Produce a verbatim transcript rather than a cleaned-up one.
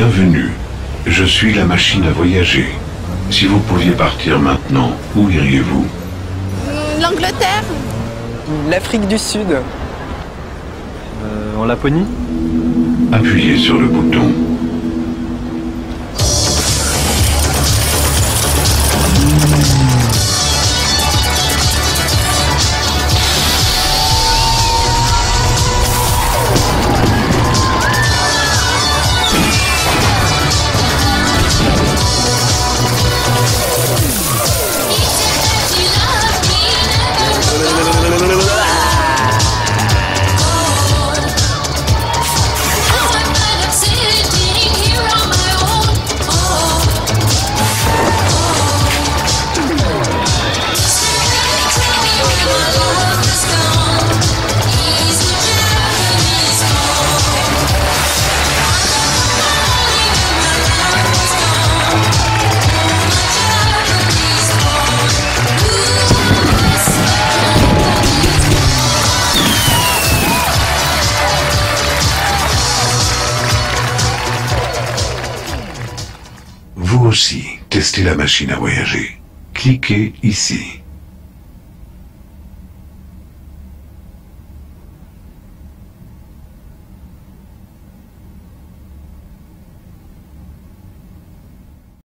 Bienvenue. Je suis la machine à voyager. Si vous pouviez partir maintenant, où iriez-vous? L'Angleterre. L'Afrique du Sud. Euh, en Laponie? Appuyez sur le bouton. Vous aussi, testez la machine à voyager. Cliquez ici.